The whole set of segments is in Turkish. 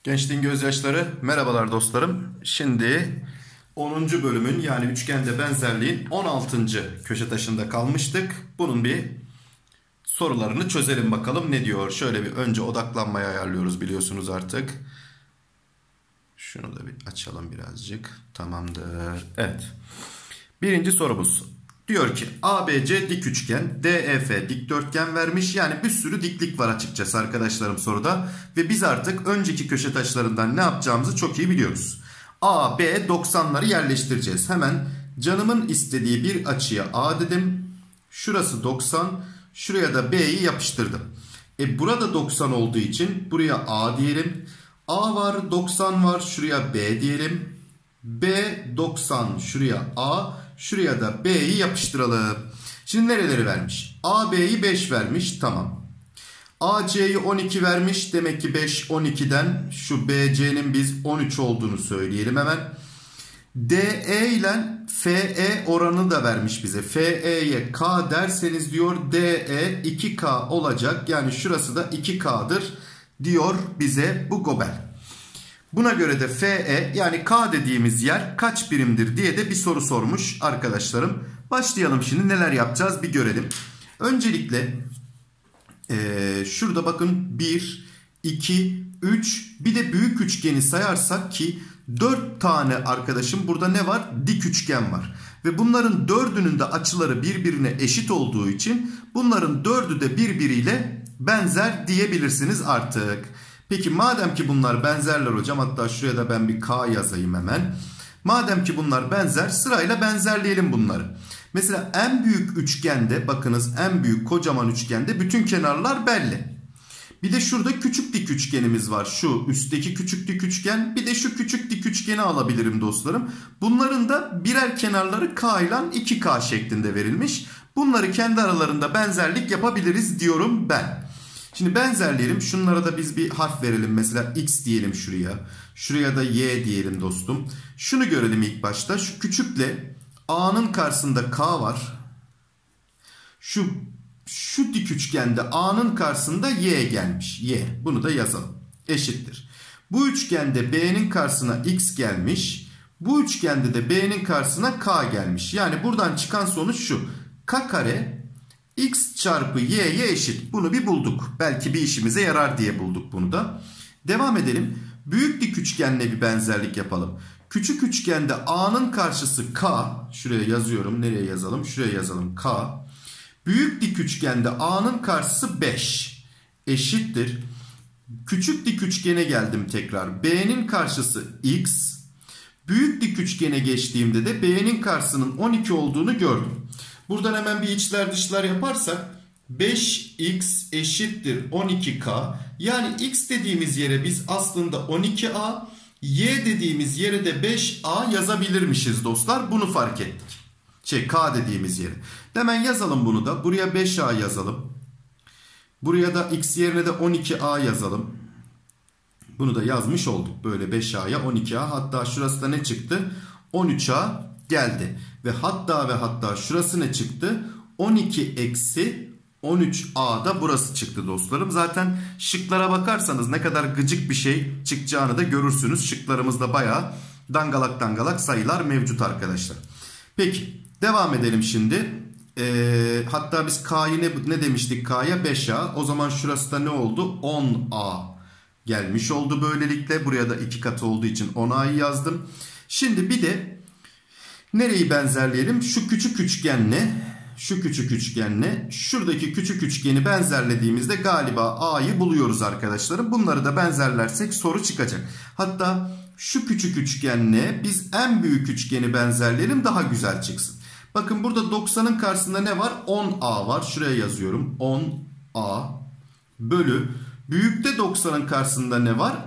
Gençliğin gözyaşları, merhabalar dostlarım. Şimdi 10. bölümün yani üçgende benzerliğin 16. köşe taşında kalmıştık. Bunun bir sorularını çözelim bakalım ne diyor. Şöyle bir önce odaklanmayı ayarlıyoruz biliyorsunuz artık. Şunu da bir açalım birazcık. Tamamdır. Evet. Birinci sorumuz. Diyor ki ABC dik üçgen, DEF dikdörtgen vermiş. Yani bir sürü diklik var açıkçası arkadaşlarım soruda. Ve biz artık önceki köşe taşlarından ne yapacağımızı çok iyi biliyoruz. A, B 90'ları yerleştireceğiz. Hemen canımın istediği bir açıya A dedim. Şurası 90. Şuraya da B'yi yapıştırdım. Burada 90 olduğu için buraya A diyelim. A var, 90 var. Şuraya B diyelim. B 90, şuraya A. Şuraya da B'yi yapıştıralım. Şimdi nereleri vermiş? A, B'yi 5 vermiş. Tamam. A, C'yi 12 vermiş. Demek ki 5, 12'den şu B, C'nin biz 13 olduğunu söyleyelim hemen. DE ile FE oranı da vermiş bize. FE'ye K derseniz diyor DE 2K olacak. Yani şurası da 2K'dır diyor bize bu Gobel. Buna göre de FE yani K dediğimiz yer kaç birimdir diye de bir soru sormuş arkadaşlarım. Başlayalım şimdi neler yapacağız bir görelim. Öncelikle şurada bakın 1, 2, 3 bir de büyük üçgeni sayarsak ki 4 tane arkadaşım burada ne var? Dik üçgen var. Ve bunların dördünün de açıları birbirine eşit olduğu için bunların dördü de birbiriyle benzer diyebilirsiniz artık. Peki madem ki bunlar benzerler hocam, hatta şuraya da ben bir K yazayım hemen. Madem ki bunlar benzer, sırayla benzerleyelim bunları. Mesela en büyük üçgende, bakınız en büyük kocaman üçgende bütün kenarlar belli. Bir de şurada küçük dik üçgenimiz var. Şu üstteki küçük dik üçgen, bir de şu küçük dik üçgeni alabilirim dostlarım. Bunların da birer kenarları K ile 2K şeklinde verilmiş. Bunları kendi aralarında benzerlik yapabiliriz diyorum ben. Şimdi benzerleyelim. Şunlara da biz bir harf verelim. Mesela X diyelim şuraya. Şuraya da Y diyelim dostum. Şunu görelim ilk başta. Şu küçükle A'nın karşısında K var. Şu dik üçgende A'nın karşısında Y gelmiş. Y. Bunu da yazalım. Eşittir. Bu üçgende B'nin karşısına X gelmiş. Bu üçgende de B'nin karşısına K gelmiş. Yani buradan çıkan sonuç şu. K kare X çarpı Y'ye eşit. Bunu bir bulduk. Belki bir işimize yarar diye bulduk bunu da. Devam edelim. Büyük dik üçgenle bir benzerlik yapalım. Küçük üçgende A'nın karşısı K. Şuraya yazıyorum. Nereye yazalım? Şuraya yazalım. K. Büyük dik üçgende A'nın karşısı 5. Eşittir. Küçük dik üçgene geldim tekrar. B'nin karşısı X. Büyük dik üçgene geçtiğimde de B'nin karşısının 12 olduğunu gördüm. Buradan hemen bir içler dışlar yaparsak 5x eşittir 12k. Yani x dediğimiz yere biz aslında 12a, y dediğimiz yere de 5a yazabilirmişiz dostlar. Bunu fark ettik. K dediğimiz yere. Hemen yazalım bunu da. Buraya 5a yazalım. Buraya da x yerine de 12a yazalım. Bunu da yazmış olduk. Böyle 5a'ya 12a. Hatta şurası da ne çıktı? 13a geldi. Ve hatta şurası ne çıktı? 12 eksi 13a da burası çıktı dostlarım. Zaten şıklara bakarsanız ne kadar gıcık bir şey çıkacağını da görürsünüz. Şıklarımızda bayağı dangalak dangalak sayılar mevcut arkadaşlar. Peki devam edelim şimdi. Hatta biz K'yı ne demiştik? K'ya 5a. O zaman şurası da ne oldu? 10a gelmiş oldu böylelikle. Buraya da 2 katı olduğu için 10a'yı yazdım. Şimdi bir de nereyi benzerleyelim? Şu küçük üçgenle şuradaki küçük üçgeni benzerlediğimizde galiba A'yı buluyoruz arkadaşlarım. Bunları da benzerlersek soru çıkacak. Hatta şu küçük üçgenle biz en büyük üçgeni benzerleyelim, daha güzel çıksın. Bakın burada 90'ın karşısında ne var? 10A var. Şuraya yazıyorum. 10A bölü. Büyükte 90'ın karşısında ne var?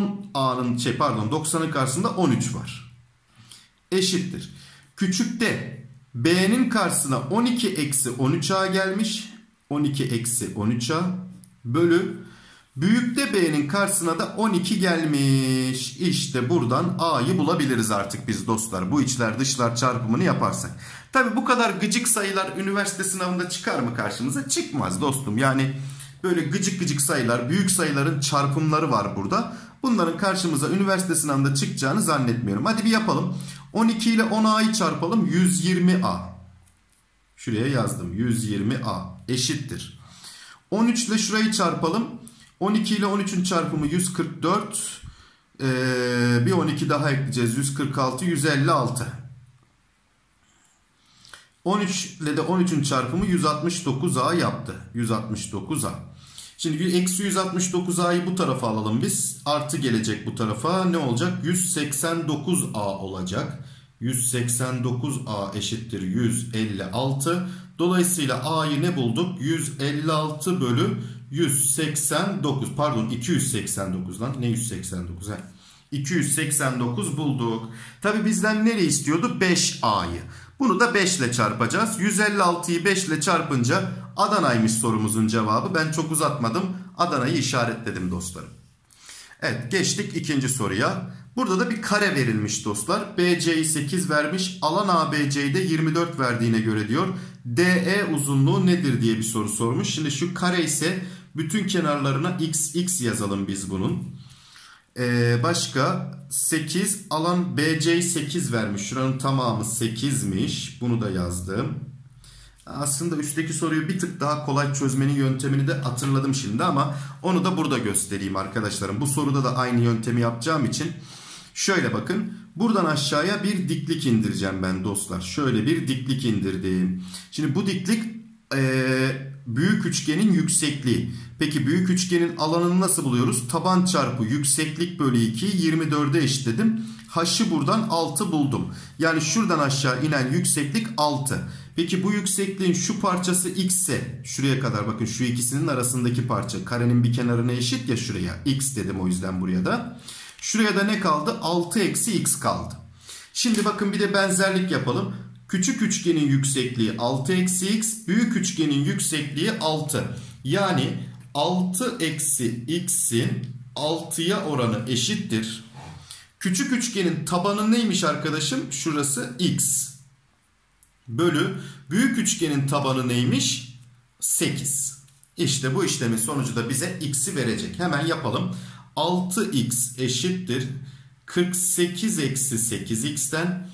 90'ın karşısında 13 var. Eşittir. Küçükte B'nin karşısına 12 eksi 13A gelmiş. 12 eksi 13A bölü. Büyükte B'nin karşısına da 12 gelmiş. İşte buradan A'yı bulabiliriz artık biz dostlar. Bu içler dışlar çarpımını yaparsak. Tabi bu kadar gıcık sayılar üniversite sınavında çıkar mı karşımıza? Çıkmaz dostum. Yani böyle gıcık gıcık sayılar, büyük sayıların çarpımları var burada. Bunların karşımıza üniversite sınavında çıkacağını zannetmiyorum. Hadi bir yapalım. 12 ile 10A'yı çarpalım. 120A. Şuraya yazdım. 120A eşittir. 13 ile şurayı çarpalım. 12 ile 13'ün çarpımı 144. Bir 12 daha ekleyeceğiz. 146, 156. 13 ile de 13'ün çarpımı 169A yaptı. 169A. Şimdi eksi 169A'yı bu tarafa alalım biz. Artı gelecek bu tarafa. Ne olacak? 189A olacak. 189A eşittir 156. Dolayısıyla A'yı ne bulduk? 156 bölü 189. Pardon 289 lan. Ne 189? 289 bulduk. Tabi bizden nereye istiyordu? 5A'yı. Bunu da 5 ile çarpacağız. 156'yı 5 ile çarpınca Adana'ymış sorumuzun cevabı. Ben çok uzatmadım. Adana'yı işaretledim dostlarım. Evet, geçtik ikinci soruya. Burada da bir kare verilmiş dostlar. BC'yi 8 vermiş. Alan ABC'yi de 24 verdiğine göre diyor. DE uzunluğu nedir diye bir soru sormuş. Şimdi şu kare ise bütün kenarlarına x yazalım biz bunun. Başka 8 alan BC'yi 8 vermiş. Şuranın tamamı 8'miş. Bunu da yazdım. Aslında üstteki soruyu bir tık daha kolay çözmenin yöntemini de hatırladım şimdi ama onu da burada göstereyim arkadaşlarım. Bu soruda da aynı yöntemi yapacağım için şöyle bakın. Buradan aşağıya bir diklik indireceğim ben dostlar. Şöyle bir diklik indirdim. Şimdi bu diklik büyük üçgenin yüksekliği. Peki büyük üçgenin alanını nasıl buluyoruz? Taban çarpı yükseklik bölü 2'yi 24'e eşitledim. H'ı buradan 6 buldum. Yani şuradan aşağı inen yükseklik 6. Peki bu yüksekliğin şu parçası x ise şuraya kadar bakın şu ikisinin arasındaki parça karenin bir kenarına eşit ya şuraya. X dedim o yüzden buraya da. Şuraya da ne kaldı? 6 eksi x kaldı. Şimdi bakın bir de benzerlik yapalım. Küçük üçgenin yüksekliği 6 eksi x. Büyük üçgenin yüksekliği 6. Yani 6 eksi x'in 6'ya oranı eşittir. Küçük üçgenin tabanı neymiş arkadaşım? Şurası x. Bölü büyük üçgenin tabanı neymiş? 8. İşte bu işlemin sonucu da bize x'i verecek. Hemen yapalım. 6x eşittir 48 eksi 8x'ten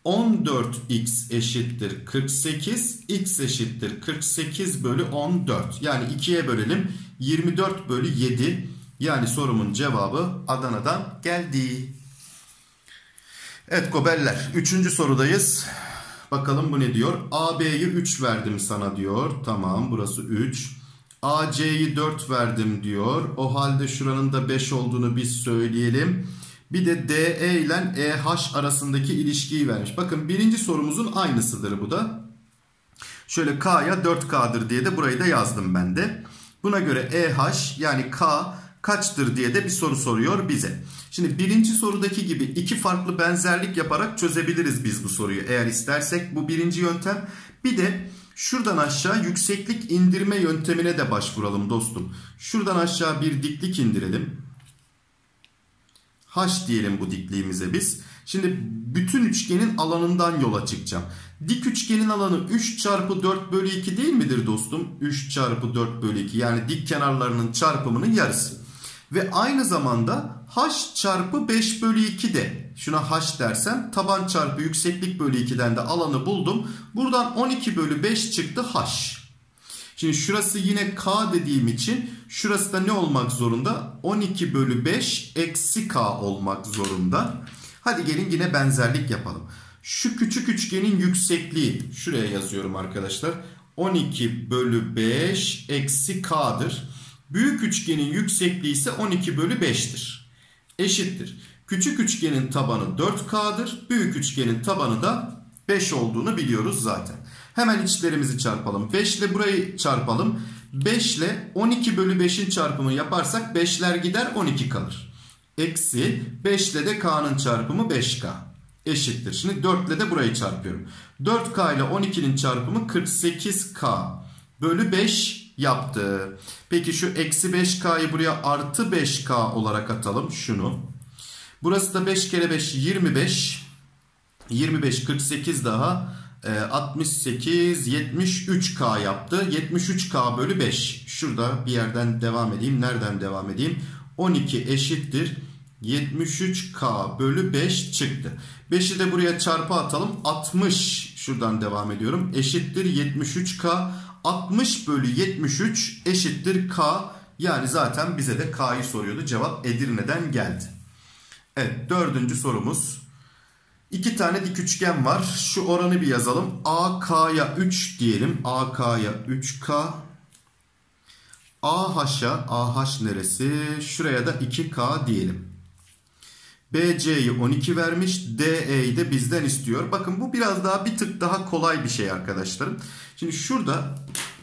14x eşittir 48. X eşittir 48 bölü 14. Yani 2'ye bölelim. 24 bölü 7. Yani sorumun cevabı Adana'dan geldi. Evet gobeller. 3. sorudayız. Bakalım bu ne diyor? AB'yi 3 verdim sana diyor. Tamam burası 3. AC'yi 4 verdim diyor. O halde şuranın da 5 olduğunu biz söyleyelim. Bir de DE ile EH arasındaki ilişkiyi vermiş. Bakın birinci sorumuzun aynısıdır bu da. Şöyle K'ya 4K'dır diye de burayı da yazdım ben de. Buna göre EH yani K kaçtır diye de bir soru soruyor bize. Şimdi birinci sorudaki gibi iki farklı benzerlik yaparak çözebiliriz biz bu soruyu. Eğer istersek bu birinci yöntem. Bir de şuradan aşağı yükseklik indirme yöntemine de başvuralım dostum. Şuradan aşağı bir diklik indirelim. H diyelim bu dikliğimize biz. Şimdi bütün üçgenin alanından yola çıkacağım. Dik üçgenin alanı 3 çarpı 4 bölü 2 değil midir dostum? 3 çarpı 4 bölü 2 yani dik kenarlarının çarpımının yarısı. Ve aynı zamanda h çarpı 5 bölü 2 de şuna h dersem taban çarpı yükseklik bölü 2'den de alanı buldum. Buradan 12 bölü 5 çıktı h. Şimdi şurası yine k dediğim için şurası da ne olmak zorunda? 12 bölü 5 eksi k olmak zorunda. Hadi gelin yine benzerlik yapalım. Şu küçük üçgenin yüksekliği şuraya yazıyorum arkadaşlar. 12 bölü 5 eksi k'dır. Büyük üçgenin yüksekliği ise 12 bölü 5'tir. Eşittir. Küçük üçgenin tabanı 4K'dır. Büyük üçgenin tabanı da 5 olduğunu biliyoruz zaten. Hemen içlerimizi çarpalım. 5 ile burayı çarpalım. 5 ile 12 bölü 5'in çarpımını yaparsak 5'ler gider 12 kalır. Eksi 5 ile de K'nın çarpımı 5K. Eşittir. Şimdi 4 ile de burayı çarpıyorum. 4K ile 12'nin çarpımı 48K bölü 5 yaptı. Peki şu eksi 5K'yı buraya artı 5K olarak atalım şunu. Burası da 5 kere 5 25. 25 48 daha 68 73K yaptı. 73K bölü 5. Şurada bir yerden devam edeyim. Nereden devam edeyim? 12 eşittir 73K bölü 5 çıktı. 5'i de buraya çarpı atalım. 60, şuradan devam ediyorum, eşittir 73K. 60 bölü 73 eşittir K. Yani zaten bize de K'yı soruyordu. Cevap Edirne'den geldi. Evet, dördüncü sorumuz. İki tane dik üçgen var. Şu oranı bir yazalım. AK'ya 3 diyelim. AK'ya 3K. AH neresi? Şuraya da 2K diyelim. BC'yi 12 vermiş. DE'yi de bizden istiyor. Bakın bu biraz daha, bir tık daha kolay bir şey arkadaşlarım. Şimdi şurada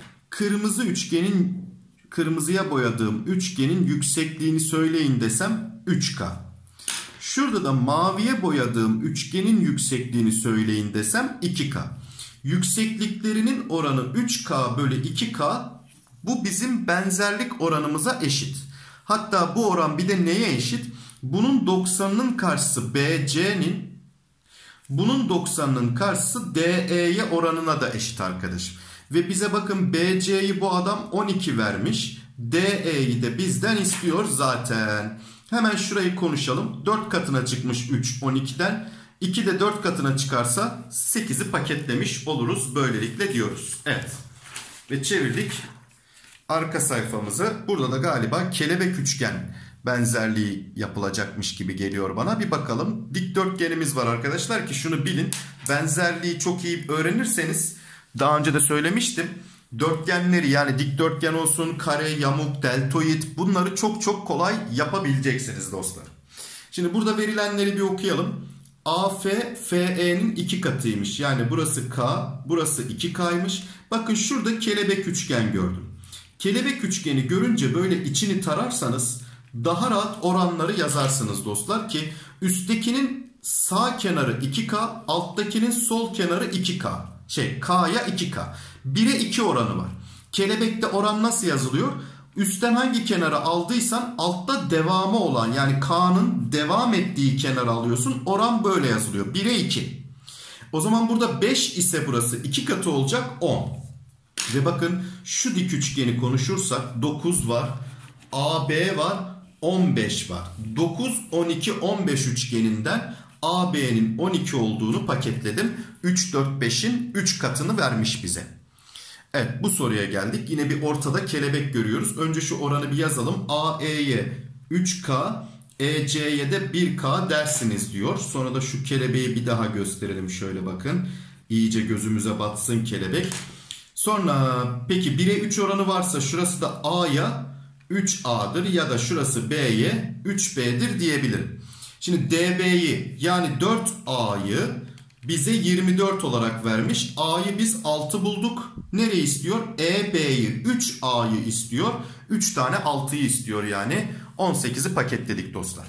kırmızıya boyadığım üçgenin yüksekliğini söyleyin desem 3K. Şurada da maviye boyadığım üçgenin yüksekliğini söyleyin desem 2K. Yüksekliklerinin oranı 3K bölü 2K. Bu bizim benzerlik oranımıza eşit. Hatta bu oran bir de neye eşit? Bunun 90'ının karşısı BC'nin, bunun 90'ının karşısı DE'ye oranına da eşit arkadaşım. Ve bize bakın BC'yi bu adam 12 vermiş. DE'yi de bizden istiyor zaten. Hemen şurayı konuşalım. 4 katına çıkmış 3 12'den. 2 de 4 katına çıkarsa 8'i paketlemiş oluruz. Böylelikle diyoruz. Evet. Ve çevirdik arka sayfamızı. Burada da galiba kelebek üçgen benzerliği yapılacakmış gibi geliyor bana. Bir bakalım. Dikdörtgenimiz var arkadaşlar ki şunu bilin. Benzerliği çok iyi öğrenirseniz, daha önce de söylemiştim, dörtgenleri, yani dikdörtgen olsun, kare, yamuk, deltoid, bunları çok çok kolay yapabileceksiniz dostlar. Şimdi burada verilenleri bir okuyalım. AF FE'nin 2 katıymış. Yani burası K, burası 2K'ymış. Bakın şurada kelebek üçgen gördüm. Kelebek üçgeni görünce böyle içini tararsanız daha rahat oranları yazarsınız dostlar ki üsttekinin sağ kenarı 2K, alttakinin sol kenarı 2K. K'ya 2K. 1'e 2 oranı var. Kelebekte oran nasıl yazılıyor? Üstten hangi kenarı aldıysan altta devamı olan, yani K'nın devam ettiği kenarı alıyorsun. Oran böyle yazılıyor. 1'e 2. O zaman burada 5 ise burası 2 katı olacak 10. Ve bakın şu dik üçgeni konuşursak 9 var. AB var. 15 var. 9, 12, 15 üçgeninden AB'nin 12 olduğunu paketledim. 3, 4, 5'in 3 katını vermiş bize. Evet, bu soruya geldik. Yine bir ortada kelebek görüyoruz. Önce şu oranı bir yazalım. AE'ye 3K, EC'ye de 1K dersiniz diyor. Sonra da şu kelebeği bir daha gösterelim. Şöyle bakın. İyice gözümüze batsın kelebek. Sonra peki 1'e 3 oranı varsa şurası da A'ya 3A'dır ya da şurası B'ye 3B'dir diyebilirim. Şimdi DB'yi, yani 4A'yı bize 24 olarak vermiş. A'yı biz 6 bulduk. Nereyi istiyor? EB'yi 3A'yı istiyor. 3 tane 6'yı istiyor yani. 18'i paketledik dostlar.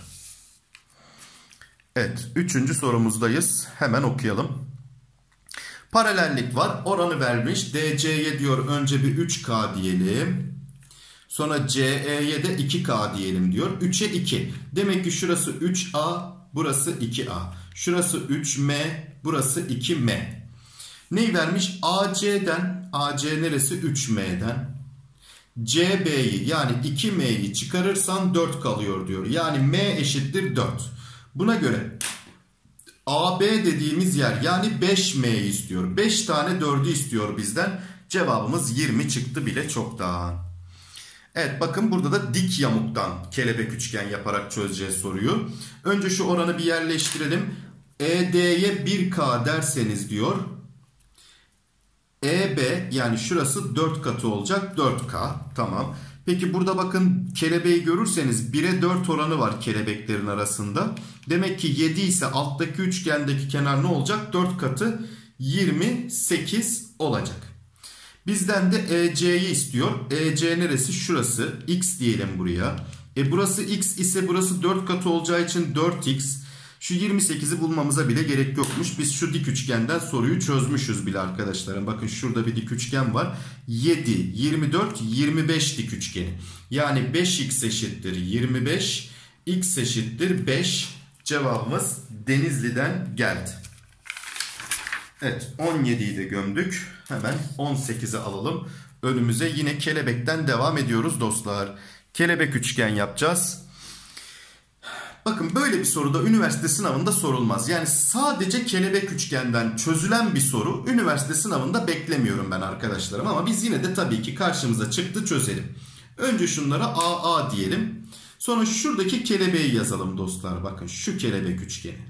Evet, 3. sorumuzdayız. Hemen okuyalım. Paralellik var. Oranı vermiş. DC'ye diyor önce bir 3K diyelim. Sonra CE'ye de 2K diyelim diyor. 3'e 2. Demek ki şurası 3A, burası 2A. Şurası 3M, burası 2M. Neyi vermiş? AC'den, AC neresi? 3M'den. CB'yi, yani 2M'yi çıkarırsan 4 kalıyor diyor. Yani M eşittir 4. Buna göre AB dediğimiz yer, yani 5M'yi istiyor. 5 tane 4'ü istiyor bizden. Cevabımız 20 çıktı bile çoktan. Evet, bakın burada da dik yamuktan kelebek üçgen yaparak çözeceğiz soruyu. Önce şu oranı bir yerleştirelim. ED'ye 1K derseniz diyor. EB, yani şurası 4 katı olacak, 4K. Tamam. Peki burada bakın kelebeği görürseniz 1'e 4 oranı var kelebeklerin arasında. Demek ki 7 ise alttaki üçgendeki kenar ne olacak? 4 katı 28 olacak. Bizden de EC'yi istiyor. EC neresi? Şurası. X diyelim buraya. Burası X ise burası 4 katı olacağı için 4X. Şu 28'i bulmamıza bile gerek yokmuş. Biz şu dik üçgenden soruyu çözmüşüz bile arkadaşlarım. Bakın şurada bir dik üçgen var. 7, 24, 25 dik üçgeni. Yani 5x eşittir 25, x eşittir 5. Cevabımız Denizli'den geldi. Evet, 17'yi de gömdük. Hemen 18'i alalım. Önümüze yine kelebekten devam ediyoruz dostlar. Kelebek üçgen yapacağız. Bakın böyle bir soru da üniversite sınavında sorulmaz. Yani sadece kelebek üçgenden çözülen bir soru üniversite sınavında beklemiyorum ben arkadaşlarım. Ama biz yine de tabii ki karşımıza çıktı, çözelim. Önce şunlara AA diyelim. Sonra şuradaki kelebeği yazalım dostlar. Bakın şu kelebek üçgeni.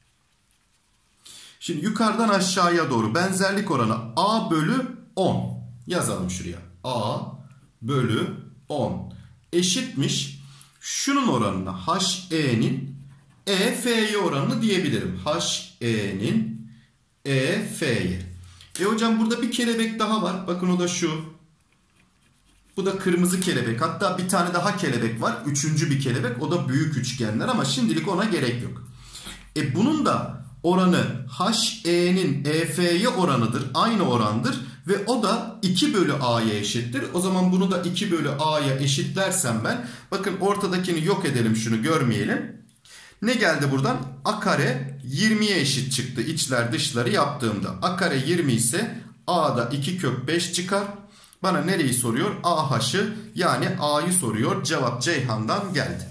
Şimdi yukarıdan aşağıya doğru benzerlik oranı A bölü 10. Yazalım şuraya. A bölü 10 eşitmiş. Şunun oranına HE'nin EF'ye oranını diyebilirim. HE'nin EF'ye. Hocam burada bir kelebek daha var. Bakın o da şu. Bu da kırmızı kelebek. Hatta bir tane daha kelebek var. Üçüncü bir kelebek. O da büyük üçgenler ama şimdilik ona gerek yok. Bunun da oranı HE'nin EF'ye oranıdır. Aynı orandır. Ve o da 2 bölü A'ya eşittir. O zaman bunu da 2 bölü A'ya eşitlersem ben. Bakın ortadakini yok edelim, şunu görmeyelim. Ne geldi buradan? A kare 20'ye eşit çıktı içler dışları yaptığımda. A kare 20 ise A'da 2 kök 5 çıkar. Bana nereyi soruyor? AH'ı yani A'yı soruyor. Cevap Ceyhan'dan geldi.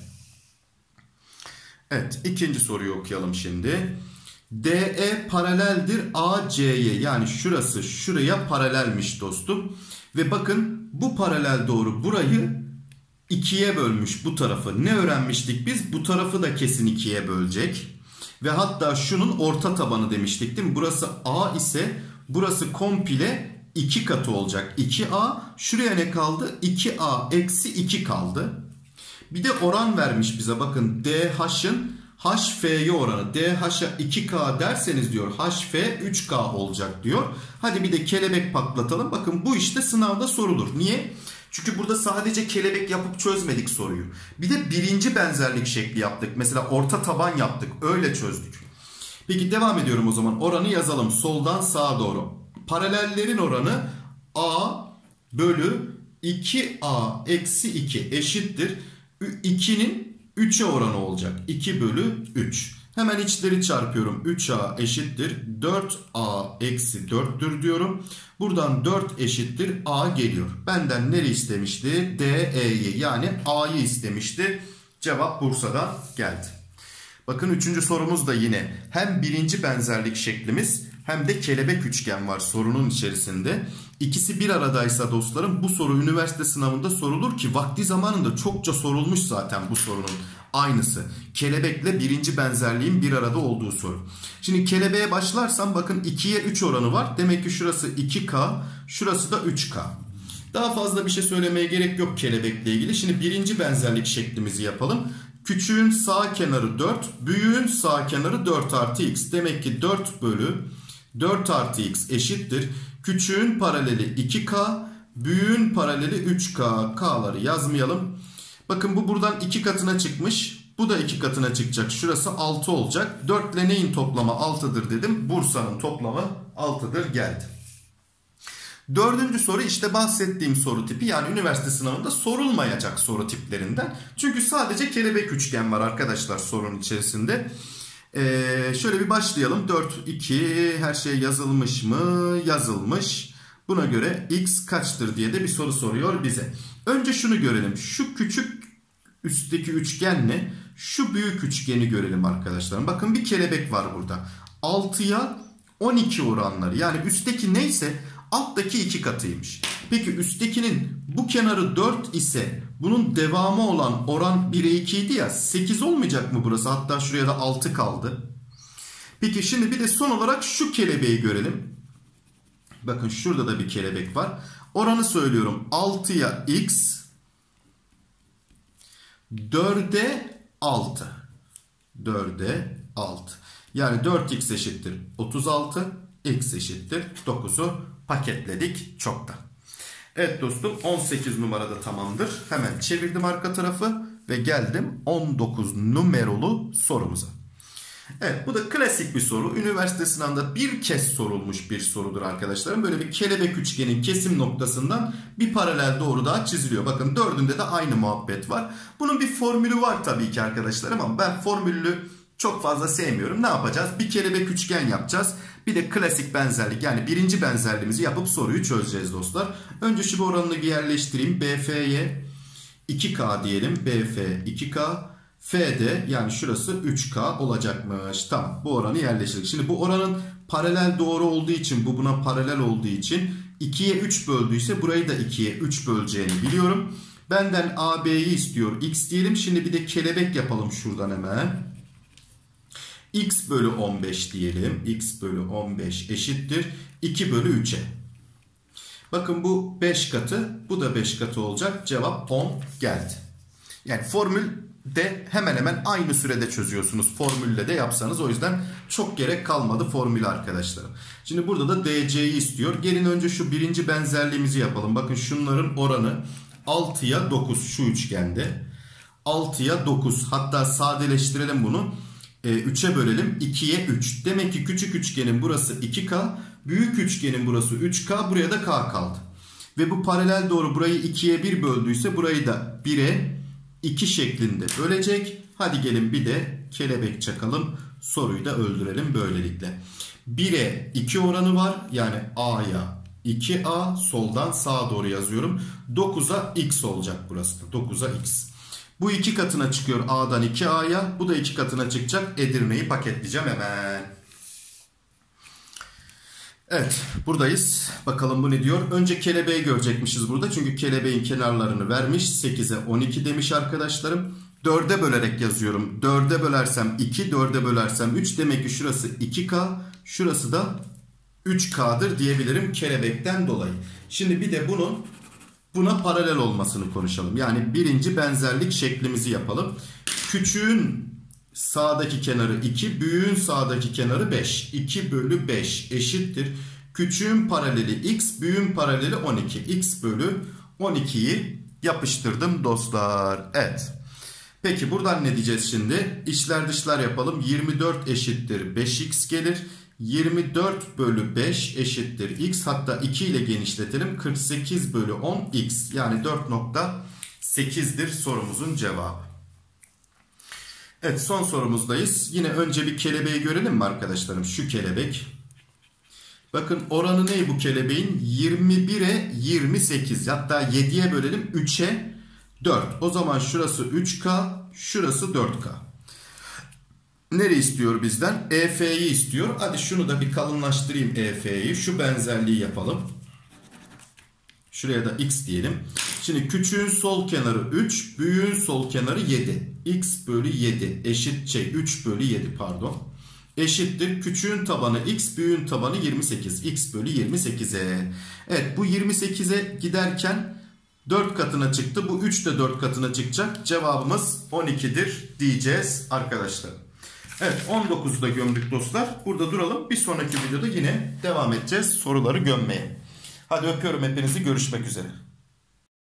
Evet, ikinci soruyu okuyalım şimdi. DE paraleldir AC'ye, yani şurası şuraya paralelmiş dostum. Ve bakın bu paralel doğru burayı 2'ye bölmüş bu tarafı. Ne öğrenmiştik biz? Bu tarafı da kesin 2'ye bölecek. Ve hatta şunun orta tabanı demiştik değil mi? Burası A ise burası komple 2 katı olacak. 2A, şuraya ne kaldı? 2A eksi 2 kaldı. Bir de oran vermiş bize, bakın DH'ın HF'ye oranı. DH'a 2K derseniz diyor HF 3K olacak diyor. Hadi bir de kelebek patlatalım. Bakın bu işte sınavda sorulur. Niye? Çünkü burada sadece kelebek yapıp çözmedik soruyu. Bir de birinci benzerlik şekli yaptık. Mesela orta taban yaptık. Öyle çözdük. Peki devam ediyorum o zaman. Oranı yazalım soldan sağa doğru. Paralellerin oranı A bölü 2A eksi 2 eşittir. 2'nin 3'e oranı olacak. 2 bölü 3. Hemen içleri çarpıyorum. 3A eşittir 4A eksi 4'tür diyorum. Buradan 4 eşittir A geliyor. Benden nereyi istemişti? DE'yi yani A'yı istemişti. Cevap Bursa'dan geldi. Bakın üçüncü sorumuz da yine hem birinci benzerlik şeklimiz hem de kelebek üçgen var sorunun içerisinde. İkisi bir aradaysa dostlarım bu soru üniversite sınavında sorulur ki vakti zamanında çokça sorulmuş zaten bu sorunun aynısı. Kelebekle birinci benzerliğin bir arada olduğu soru. Şimdi kelebeğe başlarsam bakın 2'ye 3 oranı var. Demek ki şurası 2K, şurası da 3K. Daha fazla bir şey söylemeye gerek yok kelebekle ilgili. Şimdi birinci benzerlik şeklimizi yapalım. Küçüğün sağ kenarı 4, büyüğün sağ kenarı 4 artı x. Demek ki 4 bölü 4 artı x eşittir. Küçüğün paraleli 2k, büyüğün paraleli 3k. K'ları yazmayalım. Bakın bu buradan 2 katına çıkmış. Bu da 2 katına çıkacak. Şurası 6 olacak. 4 ile neyin toplamı 6'dır dedim. Bursa'nın toplamı 6'dır geldi. Dördüncü soru işte bahsettiğim soru tipi, yani üniversite sınavında sorulmayacak soru tiplerinden. Çünkü sadece kelebek üçgen var arkadaşlar sorunun içerisinde. Şöyle bir başlayalım. 4, 2 her şey yazılmış mı? Yazılmış. Buna göre x kaçtır diye de bir soru soruyor bize. Önce şunu görelim. Şu küçük üstteki üçgenle şu büyük üçgeni görelim arkadaşlar. Bakın bir kelebek var burada. 6'ya 12 oranları. Yani üstteki neyse alttaki 2 katıymış. Peki üsttekinin bu kenarı 4 ise bunun devamı olan oran 1'e 2 idi ya. 8 olmayacak mı burası? Hatta şuraya da 6 kaldı. Peki şimdi bir de son olarak şu kelebeği görelim. Bakın şurada da bir kelebek var. Oranı söylüyorum. 6'ya x, 4'e 6. 4'e 6. Yani 4x eşittir 36. X eşittir 9'u paketledik çoktan. Evet dostum 18 numarada tamamdır. Hemen çevirdim arka tarafı ve geldim 19 numaralı sorumuza. Evet bu da klasik bir soru. Üniversite sınavında bir kez sorulmuş bir sorudur arkadaşlarım. Böyle bir kelebek üçgenin kesim noktasından bir paralel doğru daha çiziliyor. Bakın dördünde de aynı muhabbet var. Bunun bir formülü var tabii ki arkadaşlarım ama ben formülü çok fazla sevmiyorum. Ne yapacağız? Bir kelebek üçgen yapacağız. Bir de klasik benzerlik yani birinci benzerliğimizi yapıp soruyu çözeceğiz dostlar. Önce şu oranını bir yerleştireyim. BF'ye 2K diyelim. BF 2K. F'de yani şurası 3K olacakmış. Tamam, bu oranı yerleştirdik. Şimdi bu oranın paralel doğru olduğu için, bu buna paralel olduğu için 2'ye 3 böldüyse burayı da 2'ye 3 böleceğini biliyorum. Benden AB'yi istiyor. X diyelim. Şimdi bir de kelebek yapalım şuradan hemen. X bölü 15 diyelim. X bölü 15 eşittir 2 bölü 3'e. Bakın bu 5 katı, bu da 5 katı olacak. Cevap 10 geldi. Yani formülde hemen hemen aynı sürede çözüyorsunuz. Formülle de yapsanız, o yüzden çok gerek kalmadı formülü arkadaşlarım. Şimdi burada da DC'yi istiyor. Gelin önce şu birinci benzerliğimizi yapalım. Bakın şunların oranı 6'ya 9 şu üçgende. 6'ya 9, hatta sadeleştirelim bunu. 3'e bölelim, 2'ye 3. Demek ki küçük üçgenin burası 2K, büyük üçgenin burası 3K, buraya da K kaldı. Ve bu paralel doğru burayı 2'ye 1 böldüyse burayı da 1'e 2 şeklinde bölecek. Hadi gelin bir de kelebek çakalım, soruyu da öldürelim böylelikle. 1'e 2 oranı var, yani A'ya 2A, soldan sağa doğru yazıyorum. 9'a X olacak burası da, 9'a X. Bu 2 katına çıkıyor A'dan 2A'ya. Bu da 2 katına çıkacak. Edirne'yi paketleyeceğim hemen. Evet, buradayız. Bakalım bu ne diyor? Önce kelebeği görecekmişiz burada. Çünkü kelebeğin kenarlarını vermiş. 8'e 12 demiş arkadaşlarım. 4'e bölerek yazıyorum. 4'e bölersem 2, 4'e bölersem 3. Demek ki şurası 2K, şurası da 3K'dır diyebilirim kelebekten dolayı. Şimdi bir de buna paralel olmasını konuşalım. Yani birinci benzerlik şeklimizi yapalım. Küçüğün sağdaki kenarı 2, büyüğün sağdaki kenarı 5. 2 bölü 5 eşittir. Küçüğün paraleli x, büyüğün paraleli 12. X bölü 12'yi yapıştırdım dostlar. Evet. Peki buradan ne diyeceğiz şimdi? İçler dışlar yapalım. 24 eşittir 5x gelir. 24 bölü 5 eşittir x, hatta 2 ile genişletelim, 48 bölü 10 x, yani 4.8'dir sorumuzun cevabı. Evet, son sorumuzdayız. Yine önce bir kelebeği görelim mi arkadaşlarım? Şu kelebek. Bakın oranı ne bu kelebeğin? 21'e 28, hatta 7'ye bölelim, 3'e 4. O zaman şurası 3K, şurası 4K. Nereyi istiyor bizden? EF'yi istiyor. Hadi şunu da bir kalınlaştırayım, EF'yi. Şu benzerliği yapalım. Şuraya da x diyelim. Şimdi küçüğün sol kenarı 3, büyüğün sol kenarı 7. X bölü 7 eşit 3 bölü 7 pardon. Eşittir. Küçüğün tabanı x, büyüğün tabanı 28. X bölü 28'e. Evet, bu 28'e giderken 4 katına çıktı. Bu 3 de 4 katına çıkacak. Cevabımız 12'dir diyeceğiz arkadaşlar. Evet, 19'u da gömdük dostlar. Burada duralım. Bir sonraki videoda yine devam edeceğiz soruları gömmeye. Hadi öpüyorum hepinizi. Görüşmek üzere.